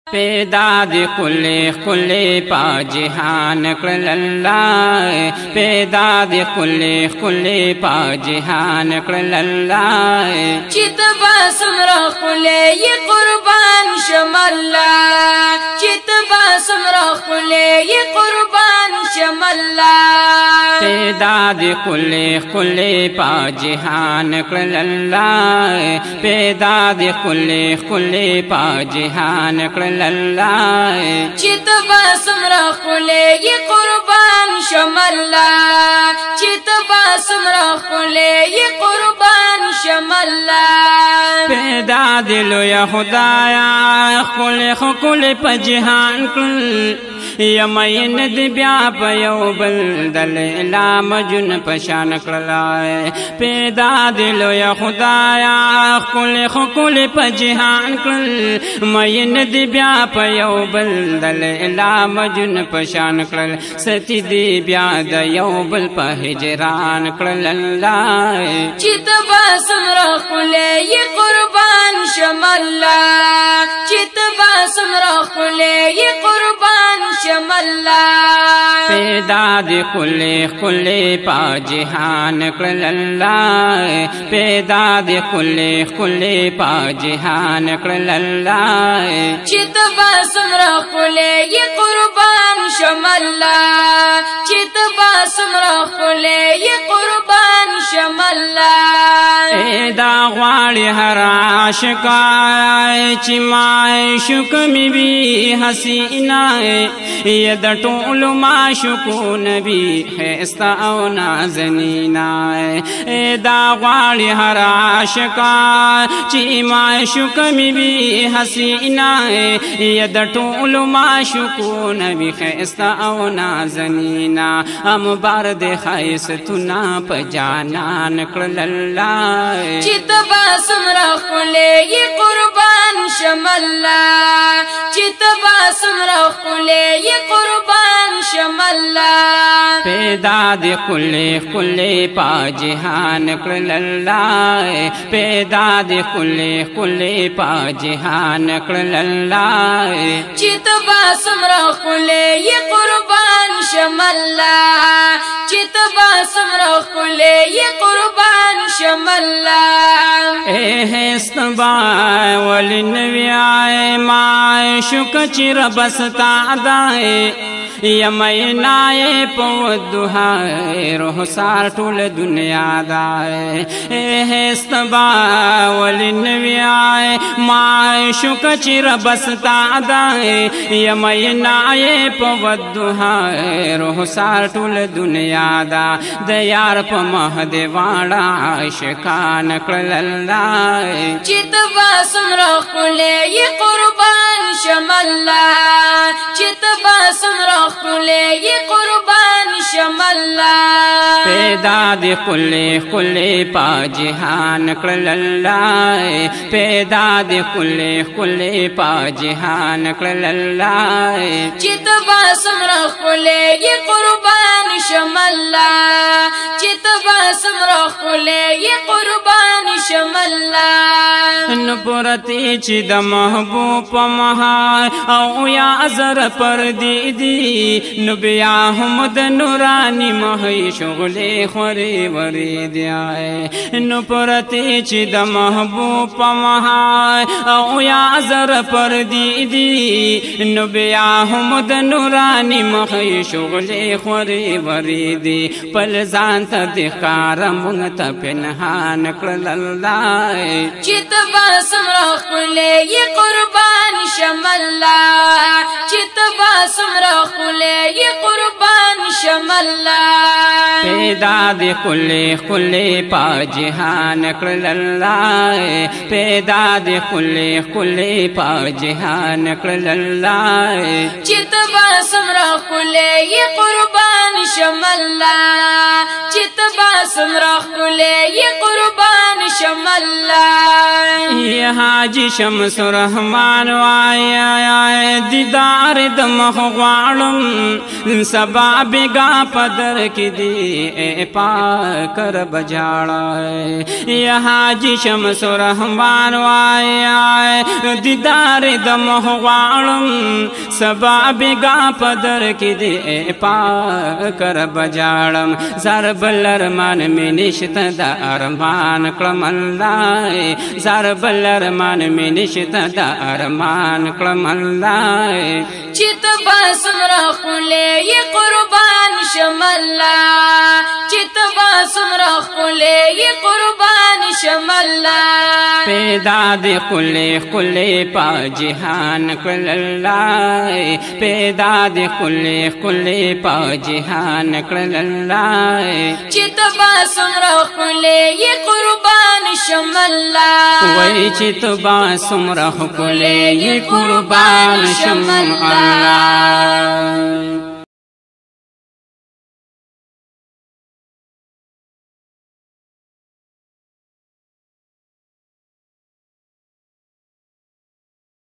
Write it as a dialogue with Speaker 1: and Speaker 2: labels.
Speaker 1: پیدا دی کلی پا جہان کل اللہ پیدا دی کلی پا جہان کل اللہ
Speaker 2: چت باسم رخلے یہ قربان شم اللہ چت باسم رخلے یہ قربان شم اللہ
Speaker 1: پیدا دی کلی پا جہان کل اللہ پیدا دی کلی پا جہان کل اللہ
Speaker 2: چت باسم رخلے یہ قربان شم اللہ چت باسم رخلے یہ قربان شم اللہ
Speaker 1: پیدا دلو یا خدایا خل پا جہان کل یمین دی بیا پا یو بلدل لا مجن پشان کلائے پیدا دلو یا خدایا خل پا جہان کل مین دی بیا پا یو بلدل لا مجن پشان کل ستی دی بیا دا یو بل پا ہجران کل اللہ
Speaker 2: چت باسم رخلے یہ قربان شم اللہ چت باسم رخلے یہ قربان شم اللہ
Speaker 1: پیدا دی کلی پا جہان کل اللہ پیدا دی کلی پا جہان کل اللہ
Speaker 2: چت باسم رخلے یہ قربان شم اللہ چت باسم رخلے یہ قربان شم اللہ
Speaker 1: پیدا غواړي هر عاشقا چې معشوق می حسینا یا د ټولو معشوقون بي خستا او نازنینا دا غواړي هر عاشقا چې معشوق می حسینا یا د ټولو معشوقون بي خستا او نازنینا ام بار د خیستنا په جانان کړل الله
Speaker 2: چت باسم رخلے یہ قربان شم اللہ چت باسم رخلے یہ قربان شم اللہ
Speaker 1: پیدا دی کلی پا جہان کل اللہ پیدا دی کلی پا جہان کل اللہ
Speaker 2: چت باسم رخلے یہ قربان شم اللہ چت باسم رخلے یہ قربان شم اللہ
Speaker 1: استبا ولنوی آئے معشوق چر بستا دائے یمینائے پودوہائے روح سار ٹول دنیا دائے استبا ولنوی آئے معشوق چر بستا دائے یمینائے پودوہائے روح سار ٹول دنیا دا دیار پا مہد واڑا عاشقان کل اللہ
Speaker 2: چت باسم رخلے یہ قربان شم اللہ چت باسم رخلے یہ قربان شم اللہ
Speaker 1: پیدا دی کلی پا جہان کل اللہ پیدا دی کلی پا جہان کل اللہ
Speaker 2: چت باسم رخلے یہ قربان شم اللہ چت باسم رخلے یہ قربان شم اللہ
Speaker 1: نپرتی چی دا محبوب مہا او یا ازر پر دی نبیا حمد نورانی مہی شغلی خوری وری دیائے نپرتی چی دا محبوب مہا او یا ازر پر دی نبیا حمد نورانی مہی شغلی خوری وری دی پل زانتا دخار منگتا پنہان کل اللہ
Speaker 2: چت باسم رخلے یہ قربان شم اللہ چت باسم رخلے یہ قربان شم اللہ
Speaker 1: پیدا دی کلی پا جہان کل اللہ پیدا دی کلی پا جہان کل اللہ
Speaker 2: چت باسم رخلے یہ قربان شم اللہ چت باسم رخلے یہ قربان شم اللہ
Speaker 1: یہ حاجی شمس الرحمن آئے دیدار دیدار د مخ غواړم سبا بیگا پدر کی دی اے پاک رب جاړه یا حاجی شمس رحمان وای دیدار د مخ غواړم سبا بیگا پدر کی دی اے پاک رب جاړم زار بل ارمان می نشته د ارمان کړم الله زار بل ارمان می نشته د ارمان کړم الله
Speaker 2: چت باسمرا خله ی قربان شملا چت باسمرا خله ی قربان شملا
Speaker 1: پیدا دے کلے کلے پا جہان کل اللہ پیدا دے کلے کلے پا جہان کل اللہ
Speaker 2: چت باسمرا خله ی قربان شملا
Speaker 1: وی چت باسمرا خله ی قربان شملا